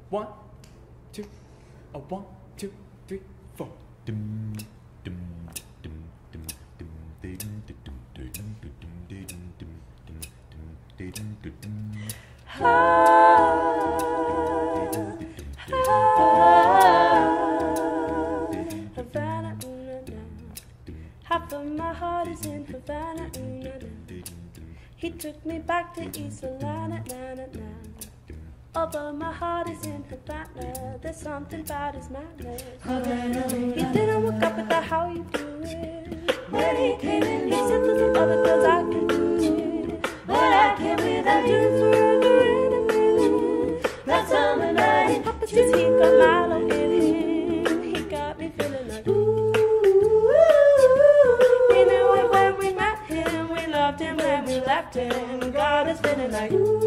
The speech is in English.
1, 2, a 1, 2, 3, 4. Half of my heart is in Havana. He took me back to East Atlanta. Although my heart is in Havana, there's something about his manners. He didn't look up at the how you do it. When he came in, he said to the other girls I could do it, but I can't without you forever in a minute. That summer night, just he got Milo in him. He got me feeling like ooh. We knew it when we met him. We loved him when we left him. Got us feeling like ooh.